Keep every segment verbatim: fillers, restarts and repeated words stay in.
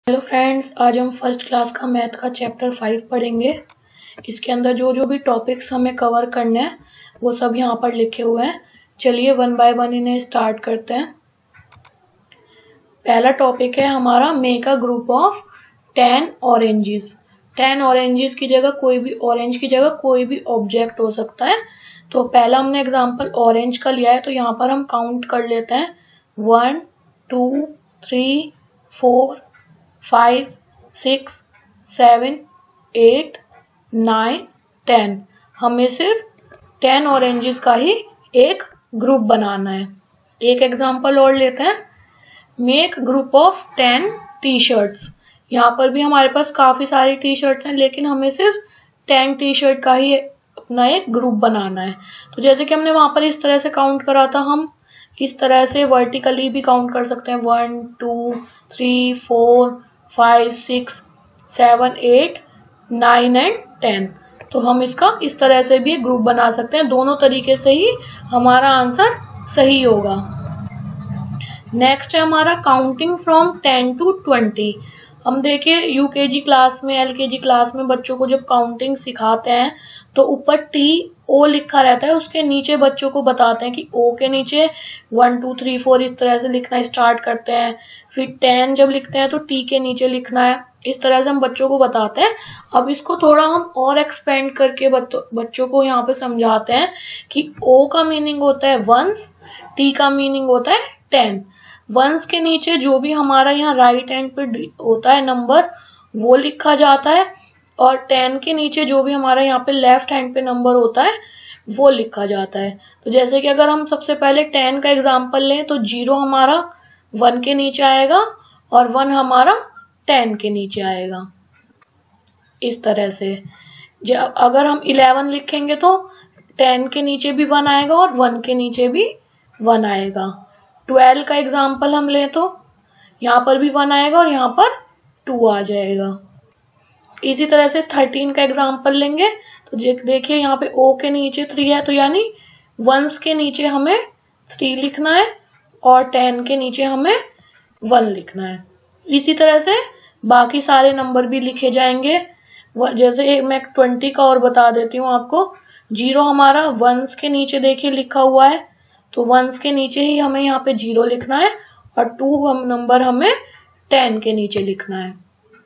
Hello friends, आज हम first class का मैथ का चैप्टर फाइव पढ़ेंगे। इसके अंदर जो जो भी टॉपिक्स हमें कवर करने हैं वो सब यहाँ पर लिखे हुए हैं। चलिए वन बाय वन इन्हें स्टार्ट करते हैं। पहला टॉपिक है हमारा make a group of ten oranges. Ten oranges की जगह कोई भी ऑरेंज की जगह कोई भी ऑब्जेक्ट हो सकता है। तो पहला हमने एग्जाम्पल ऑरेंज का लिया है, तो यहाँ पर हम काउंट कर लेते हैं। One two three four five six seven eight nine ten. हमें सिर्फ टेन ऑरेंजेस का ही एक ग्रुप बनाना है। एक एग्जांपल और लेते हैं, make group of ten T shirts. यहाँ पर भी हमारे पास काफी सारी टी शर्ट्स हैं, लेकिन हमें सिर्फ टेन टी शर्ट का ही अपना एक ग्रुप बनाना है। तो जैसे कि हमने वहां पर इस तरह से काउंट करा था, हम इस तरह से वर्टिकली भी काउंट कर सकते हैं। One two three four five six seven eight nine and ten. तो हम इसका इस तरह से भी ग्रुप बना सकते हैं। दोनों तरीके से ही हमारा आंसर सही होगा। नेक्स्ट है हमारा counting from ten to twenty. हम देखिए यूकेजी क्लास में, एलकेजी क्लास में बच्चों को जब काउंटिंग सिखाते हैं तो ऊपर टी ओ लिखा रहता है, उसके नीचे बच्चों को बताते हैं कि ओ के नीचे वन टू थ्री फोर इस तरह से लिखना स्टार्ट करते हैं। फिर टेन जब लिखते हैं तो टी के नीचे लिखना है। इस तरह से हम बच्चों को बताते हैं। अब इसको थोड़ा हम और एक्सपेंड करके बच्चों को यहाँ पे समझाते हैं कि ओ का मीनिंग होता है वंस, टी का मीनिंग होता है टेन। वंस के नीचे जो भी हमारा यहाँ राइट हैंड पे होता है नंबर वो लिखा जाता है, और टेन के नीचे जो भी हमारा यहाँ पे लेफ्ट हैंड पे नंबर होता है वो लिखा जाता है। तो जैसे कि अगर हम सबसे पहले टेन का एग्जांपल लें तो जीरो हमारा वन के नीचे आएगा और वन हमारा टेन के नीचे आएगा। इस तरह से जब अगर हम इलेवन लिखेंगे तो टेन के नीचे भी वन आएगा और वन के नीचे भी वन आएगा। ट्वेल्व का एग्जांपल हम लें तो यहाँ पर भी वन आएगा और यहाँ पर टू आ जाएगा। इसी तरह से थर्टीन का एग्जांपल लेंगे तो देखिए यहाँ पे ओ के नीचे थ्री है, तो यानी वंस के नीचे हमें थ्री लिखना है और टेन के नीचे हमें वन लिखना है। इसी तरह से बाकी सारे नंबर भी लिखे जाएंगे। जैसे मैं ट्वेंटी का और बता देती हूँ आपको। जीरो हमारा वंस के नीचे देखिए लिखा हुआ है, तो वंस के नीचे ही हमें यहाँ पे जीरो लिखना है और टू हम नंबर हमें टेन के नीचे लिखना है।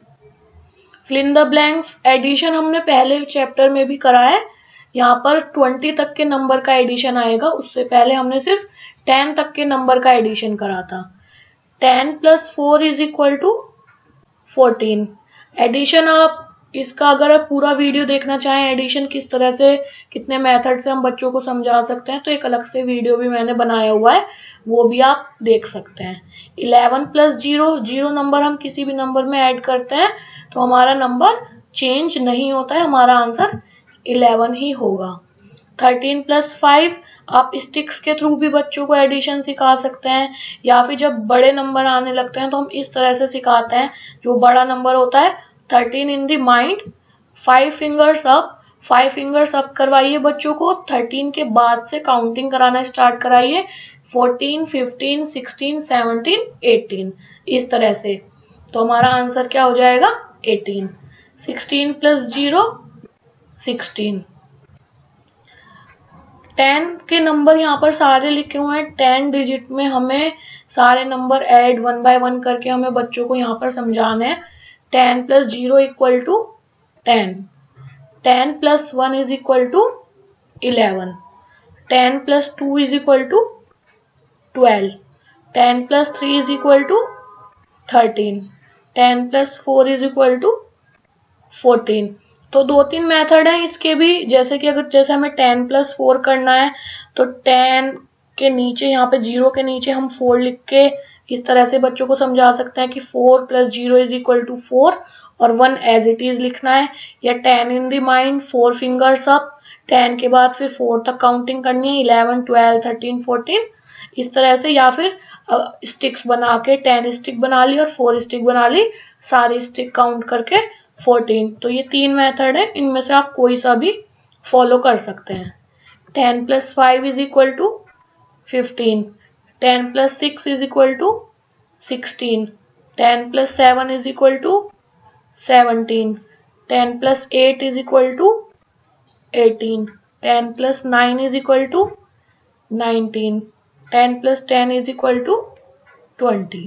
Fill in the blanks addition हमने पहले चैप्टर में भी करा है। यहाँ पर ट्वेंटी तक के नंबर का एडिशन आएगा, उससे पहले हमने सिर्फ टेन तक के नंबर का एडिशन करा था। Ten plus four is equal to fourteen. Addition आप इसका अगर आप पूरा वीडियो देखना चाहें, एडिशन किस तरह से कितने मेथड से हम बच्चों को समझा सकते हैं, तो एक अलग से वीडियो भी मैंने बनाया हुआ है, वो भी आप देख सकते हैं। Eleven plus zero, zero number हम किसी भी नंबर में ऐड करते हैं तो हमारा नंबर चेंज नहीं होता है, हमारा आंसर इलेवन ही होगा। थर्टीन प्लस फाइव, आप स्टिक्स के थ्रू भी बच्चों को एडिशन सिखा सकते हैं, या फिर जब बड़े नंबर आने लगते हैं तो हम इस तरह से सिखाते हैं। जो बड़ा नंबर होता है thirteen in the mind, five fingers up, five fingers up करवाइए बच्चों को। थर्टीन के बाद से काउंटिंग कराना स्टार्ट कराइए। Fourteen fifteen sixteen seventeen eighteen, इस तरह से। तो हमारा आंसर क्या हो जाएगा? Eighteen. Sixteen plus zero sixteen. Ten के नंबर यहाँ पर सारे लिखे हुए हैं। टेन डिजिट में हमें सारे number add one by one करके हमें बच्चों को यहाँ पर समझाना है। Ten plus zero equal to ten. Ten plus one is equal to eleven. Ten plus two is equal to twelve. Ten plus three is equal to thirteen. Ten plus four is equal to fourteen. तो दो तीन method है इसके भी। जैसे कि अगर जैसे हमें टेन प्लस फोर करना है तो टेन के नीचे यहाँ पे जीरो के नीचे हम फोर लिख के इस तरह से बच्चों को समझा सकते हैं कि four plus zero is equal to four और वन एज इट इज लिखना है। या ten in the mind, four fingers up, ten के बाद फिर फोर तक काउंटिंग करनी है। इलेवन ट्वेल्व थर्टीन फोर्टीन, इस तरह से। या फिर स्टिक्स बना के टेन स्टिक बना ली और फोर स्टिक बना ली, सारी स्टिक काउंट करके फोर्टीन। तो ये तीन मेथड है, इनमें से आप कोई सा भी फॉलो कर सकते हैं। Ten plus five is equal to fifteen. Ten plus six is equal to sixteen. Ten plus seven is equal to seventeen, ten plus eight is equal to eighteen, ten plus nine is equal to nineteen, ten plus ten is equal to twenty.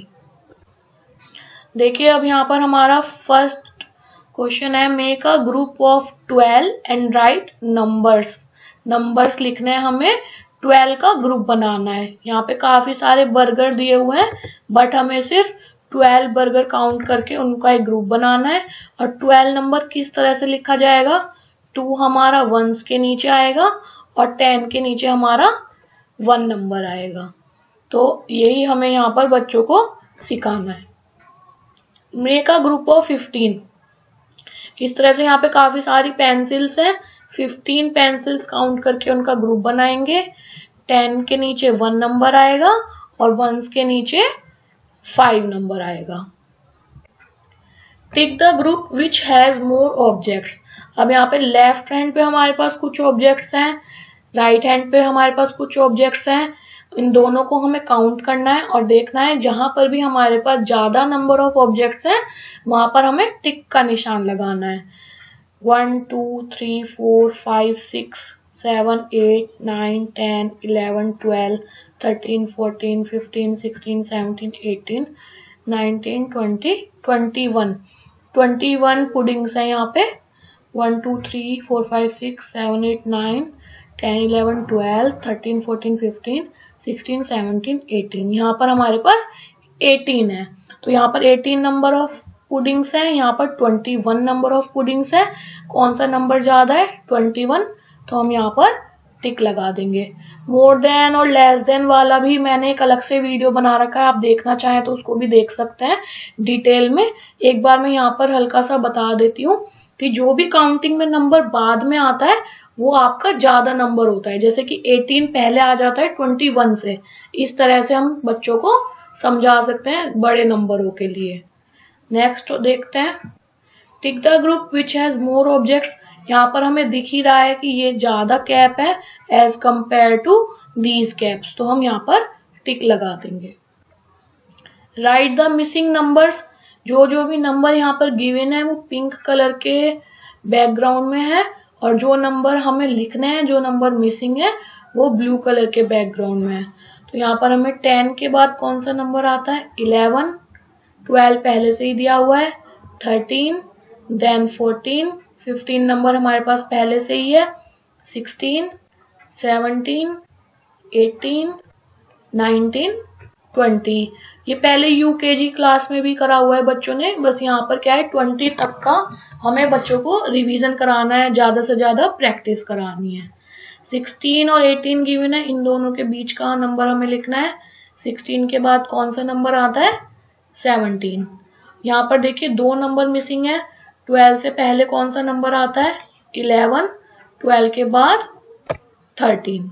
देखिए अब यहाँ पर हमारा first question है, make a group of twelve and write numbers. Numbers लिखने हैं हमें, twelve का ग्रुप बनाना है। यहाँ पे काफी सारे बर्गर दिए हुए हैं बट हमें सिर्फ ट्वेल्व बर्गर काउंट करके उनका एक ग्रुप बनाना है। और ट्वेल्व नंबर किस तरह से लिखा जाएगा, टू हमारा वंस के नीचे आएगा और टेन के नीचे हमारा वन नंबर आएगा। तो यही हमें यहाँ पर बच्चों को सिखाना है। Make a group of fifteen, इस तरह से यहाँ पे काफी सारी पेंसिल्स हैं, फिफ्टीन पेंसिल्स काउंट करके उनका ग्रुप बनाएंगे। टेन के नीचे वन नंबर आएगा और वंस के नीचे फाइव नंबर आएगा। Tick the group which has more objects. अब यहाँ पे लेफ्ट हैंड पे हमारे पास कुछ ऑब्जेक्ट्स हैं, राइट हैंड पे हमारे पास कुछ ऑब्जेक्ट्स हैं। इन दोनों को हमें काउंट करना है और देखना है जहां पर भी हमारे पास ज्यादा नंबर ऑफ ऑब्जेक्ट्स हैं वहां पर हमें टिक का निशान लगाना है। One two three four five six seven eight nine ten eleven twelve thirteen fourteen fifteen sixteen seventeen eighteen nineteen twenty twenty one twenty one puddings हैं यहाँ पे। One two three four five six seven eight nine ten eleven twelve thirteen fourteen fifteen sixteen seventeen eighteen, यहाँ पर हमारे पास eighteen है। तो यहाँ पर एटीन नंबर ऑफ पुडिंग्स है, यहाँ पर twenty one number of puddings है। कौन सा नंबर ज्यादा है, ट्वेंटी वन, तो हम यहाँ पर टिक लगा देंगे। मोर देन और लेस देन वाला भी मैंने एक अलग से वीडियो बना रखा है, आप देखना चाहें तो उसको भी देख सकते हैं डिटेल में। एक बार मैं यहाँ पर हल्का सा बता देती हूँ कि जो भी काउंटिंग में नंबर बाद में आता है वो आपका ज्यादा नंबर होता है। जैसे कि एटीन पहले आ जाता है ट्वेंटी वन से, इस तरह से हम बच्चों को समझा सकते हैं बड़े नंबरों के लिए। नेक्स्ट देखते हैं, tick the group which has more objects. यहाँ पर हमें दिख ही रहा है कि ये ज्यादा कैप है as compare to these caps, तो हम यहाँ पर टिक लगा देंगे। राइट द मिसिंग नंबर्स, जो जो भी नंबर यहाँ पर गिवन है वो पिंक कलर के बैकग्राउंड में है और जो नंबर हमें लिखने हैं, जो नंबर मिसिंग है वो ब्लू कलर के बैकग्राउंड में है। तो यहाँ पर हमें टेन के बाद कौन सा नंबर आता है, इलेवन, ट्वेल्व पहले से ही दिया हुआ है, thirteen, then fourteen, fifteen number हमारे पास पहले से ही है, sixteen, seventeen, eighteen, nineteen, twenty. ये पहले यूकेजी क्लास में भी करा हुआ है बच्चों ने, बस यहाँ पर क्या है ट्वेंटी तक का हमें बच्चों को रिवीजन कराना है, ज्यादा से ज्यादा प्रैक्टिस करानी है। सिक्सटीन और एटीन गिवन है, इन दोनों के बीच का नंबर हमें लिखना है। सिक्सटीन के बाद कौन सा नंबर आता है, सेवनटीन। यहाँ पर देखिए दो नंबर मिसिंग है, ट्वेल्व से पहले कौन सा नंबर आता है, इलेवन, ट्वेल्व के बाद thirteen.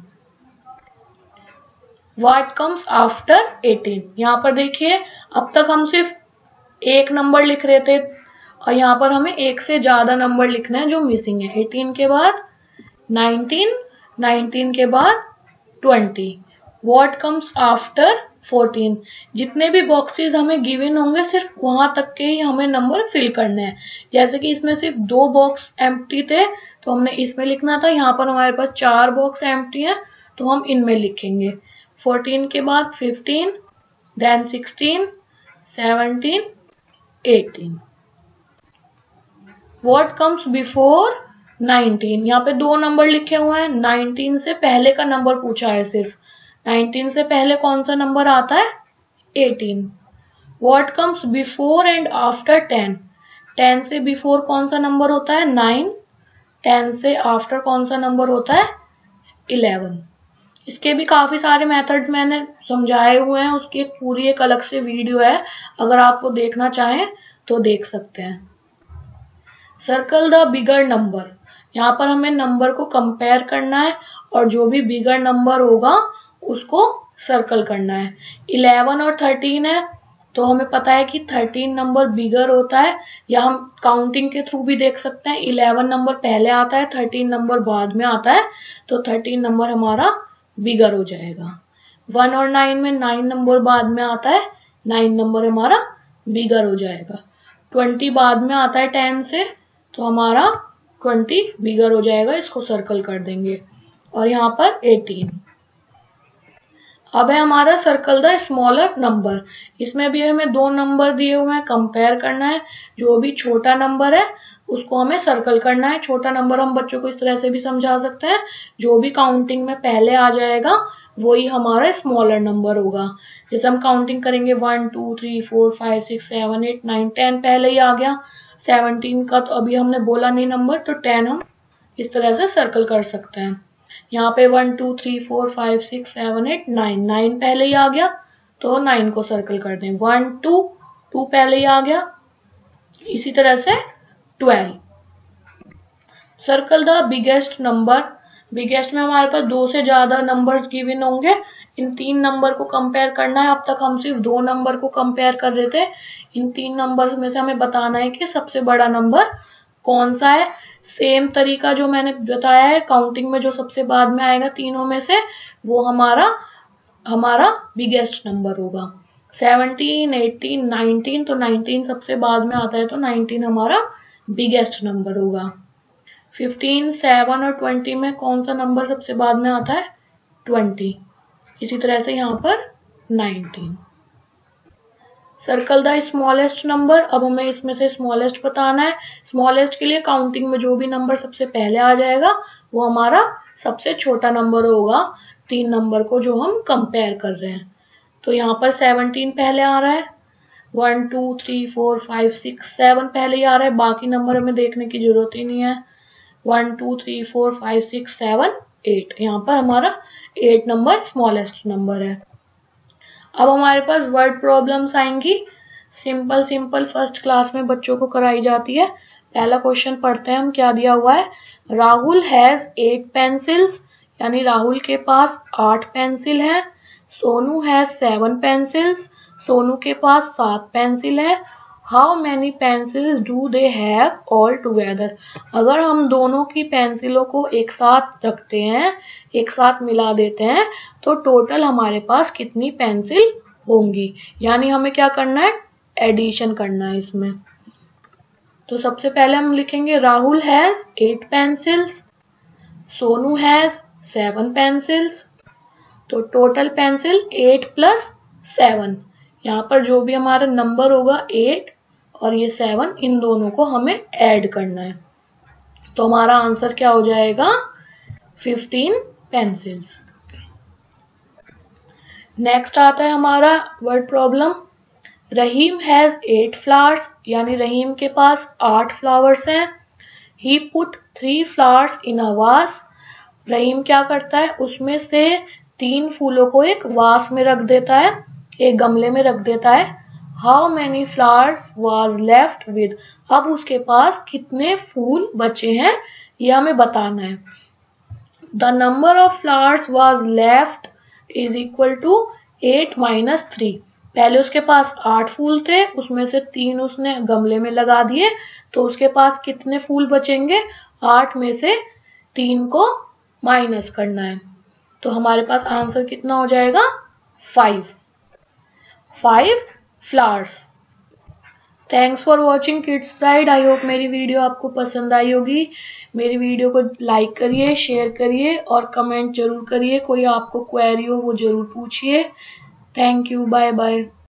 What comes after eighteen, यहाँ पर देखिए अब तक हम सिर्फ एक नंबर लिख रहे थे और यहाँ पर हमें एक से ज्यादा नंबर लिखना है जो मिसिंग है। एटीन के बाद नाइनटीन, नाइनटीन के बाद twenty. What comes after fourteen, जितने भी बॉक्सेस हमें गिवन होंगे सिर्फ वहां तक के ही हमें नंबर फिल करने हैं। जैसे कि इसमें सिर्फ दो बॉक्स एम्प्टी थे तो हमने इसमें लिखना था, यहाँ पर हमारे पास चार बॉक्स एम्प्टी है तो हम इनमें लिखेंगे। फोर्टीन के बाद fifteen, then sixteen, seventeen, eighteen. What comes before nineteen, यहाँ पे दो नंबर लिखे हुए हैं, नाइनटीन से पहले का नंबर पूछा है सिर्फ। नाइनटीन से पहले कौन सा नंबर आता है, eighteen. What comes before and after ten, ten से बिफोर कौन सा नंबर होता है, नाइन। टेन से आफ्टर कौन सा नंबर होता है, इलेवन। इसके भी काफी सारे मेथड्स मैंने समझाए हुए हैं, उसकी एक पूरी एक अलग से वीडियो है, अगर आप वो देखना चाहें तो देख सकते हैं। सर्कल द बिगर नंबर, यहाँ पर हमें नंबर को कंपेयर करना है और जो भी बिगर नंबर होगा उसको सर्कल करना है। इलेवन और थर्टीन है तो हमें पता है कि थर्टीन नंबर बिगर होता है, या हम काउंटिंग के थ्रू भी देख सकते हैं। इलेवन नंबर पहले आता है, थर्टीन नंबर बाद में आता है, तो थर्टीन नंबर हमारा बिगर हो जाएगा। वन और नाइन में नाइन नंबर बाद में आता है, नाइन नंबर हमारा बिगर हो जाएगा। ट्वेंटी बाद में आता है टेन से, तो हमारा ट्वेंटी बिगर हो जाएगा, इसको सर्कल कर देंगे। और यहाँ पर एटीन। अब है हमारा सर्कल द स्मॉलर नंबर। इसमें भी हमें दो नंबर दिए हुए हैं, कंपेयर करना है। जो भी छोटा नंबर है उसको हमें सर्कल करना है। छोटा नंबर हम बच्चों को इस तरह से भी समझा सकते हैं, जो भी काउंटिंग में पहले आ जाएगा वही हमारा स्मॉलर नंबर होगा। जैसे हम काउंटिंग करेंगे one two three four five six seven eight nine, ten पहले ही आ गया। सेवनटीन का तो अभी हमने बोला नहीं नंबर, तो टेन हम इस तरह से सर्कल कर सकते हैं। यहाँ पे one two three four five six seven eight nine, nine पहले ही आ गया तो नाइन को सर्कल कर दें। वन टू, टू पहले ही आ गया, इसी तरह से twelve. Circle the biggest number. Biggest में हमारे पास दो से ज्यादा नंबर्स गिवन होंगे, इन तीन नंबर को कंपेयर करना है। अब तक हम सिर्फ दो नंबर को कंपेयर कर रहे थे, इन तीन नंबर्स में से हमें बताना है कि सबसे बड़ा नंबर कौन सा है। सेम तरीका जो मैंने बताया है, काउंटिंग में जो सबसे बाद में आएगा तीनों में से, वो हमारा हमारा बिगेस्ट नंबर होगा। सेवनटीन, एटीन, नाइनटीन, तो नाइनटीन सबसे बाद में आता है, तो नाइनटीन हमारा बिगेस्ट नंबर होगा। फिफ्टीन, सेवन और ट्वेंटी में कौन सा नंबर सबसे बाद में आता है? ट्वेंटी। इसी तरह से यहाँ पर nineteen. Circle the smallest number. अब हमें इसमें से स्मॉलेस्ट बताना है। स्मॉलेस्ट के लिए काउंटिंग में जो भी नंबर सबसे पहले आ जाएगा वो हमारा सबसे छोटा नंबर होगा, तीन नंबर को जो हम कंपेयर कर रहे हैं। तो यहाँ पर सेवनटीन पहले आ रहा है, one two three four five six seven पहले ही आ रहा है, बाकी नंबर हमें देखने की जरूरत ही नहीं है। One two three four five six seven eight, यहाँ पर हमारा एट नंबर स्मॉलेस्ट नंबर है। अब हमारे पास वर्ड प्रॉब्लम्स आएंगी, सिंपल सिंपल फर्स्ट क्लास में बच्चों को कराई जाती है। पहला क्वेश्चन पढ़ते हैं हम, क्या दिया हुआ है। राहुल हैज एट पेंसिल्स, यानी राहुल के पास आठ पेंसिल है। Sonu has seven pencils, Sonu के पास सात पेंसिल है। How many pencils do they have all together. अगर हम दोनों की पेंसिलों को एक साथ रखते हैं, एक साथ मिला देते हैं, तो टोटल हमारे पास कितनी पेंसिल होंगी। यानी हमें क्या करना है, एडिशन करना है इसमें। तो सबसे पहले हम लिखेंगे Rahul has eight pencils, Sonu has seven pencils, तो total pencil eight plus seven. यहाँ पर जो भी हमारा नंबर होगा एट और ये सेवन, इन दोनों को हमें ऐड करना है। तो हमारा आंसर क्या हो जाएगा, फिफ्टीन पेंसिल्स। नेक्स्ट आता है हमारा word problem. Rahim has eight flowers, यानी रहीम के पास आठ फ्लावर्स हैं। He put three flowers in a vase. Rahim क्या करता है, उसमें से तीन फूलों को एक वास में रख देता है, एक गमले में रख देता है। How many flowers was left with. अब उसके पास कितने फूल बचे हैं ये हमें बताना है। The number of flowers was left is equal to eight minus three. पहले उसके पास आठ फूल थे, उसमें से तीन उसने गमले में लगा दिए, तो उसके पास कितने फूल बचेंगे, आठ में से तीन को माइनस करना है। तो हमारे पास आंसर कितना हो जाएगा, five five flowers. Thanks for watching kids pride. I hope मेरी वीडियो आपको पसंद आई होगी। मेरी वीडियो को लाइक करिए, शेयर करिए और कमेंट जरूर करिए। कोई आपको क्वेरी हो वो जरूर पूछिए। Thank you, bye bye.